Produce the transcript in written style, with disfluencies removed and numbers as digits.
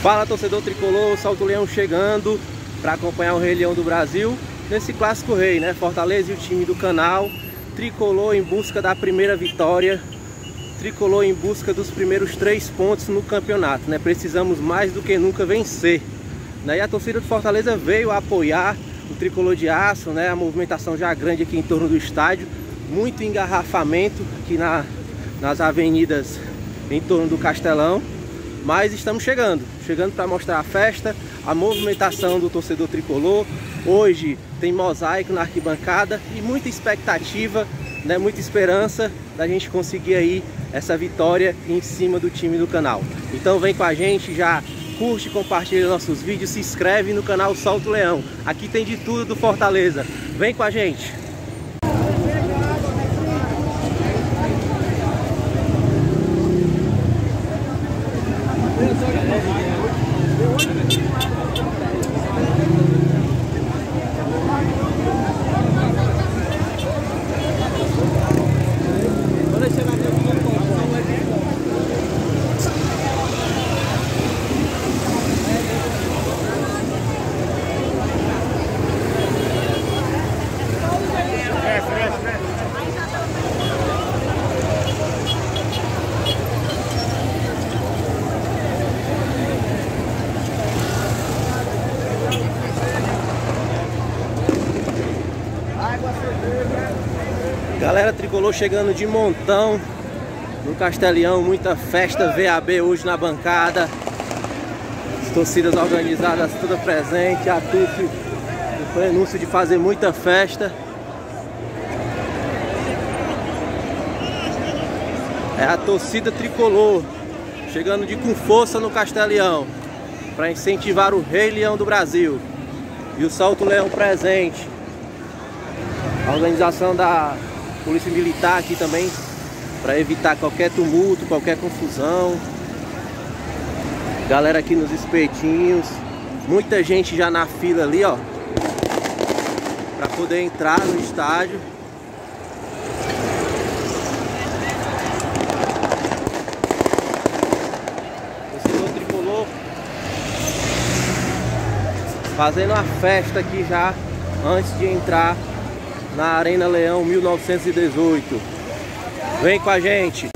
Fala, torcedor tricolor, o Salto Leão chegando para acompanhar o Rei Leão do Brasil nesse clássico rei, né? Fortaleza e o time do canal. Tricolor em busca da primeira vitória, tricolor em busca dos primeiros 3 pontos no campeonato, né? Precisamos mais do que nunca vencer, né? E a torcida do Fortaleza veio apoiar o tricolor de aço, né? A movimentação já grande aqui em torno do estádio, muito engarrafamento aqui nas avenidas em torno do Castelão. Mas estamos chegando para mostrar a festa, a movimentação do torcedor tricolor. Hoje tem mosaico na arquibancada e muita expectativa, né, muita esperança da gente conseguir aí essa vitória em cima do time do canal. Então vem com a gente, já curte, compartilha nossos vídeos, se inscreve no canal Salto Leão. Aqui tem de tudo do Fortaleza. Vem com a gente! Galera tricolor chegando de montão no Castelão, muita festa VAB hoje na bancada. As torcidas organizadas toda presente, a TUF no prenúncio de fazer muita festa. É a torcida tricolor chegando com força no Castelão para incentivar o Rei Leão do Brasil. E o Salto Leão presente. A organização da Polícia Militar aqui também, para evitar qualquer tumulto, qualquer confusão. Galera aqui nos espetinhos. Muita gente já na fila ali, ó, para poder entrar no estádio. Torcedor tricolor fazendo a festa aqui já antes de entrar na Arena Leão 1918. Vem com a gente!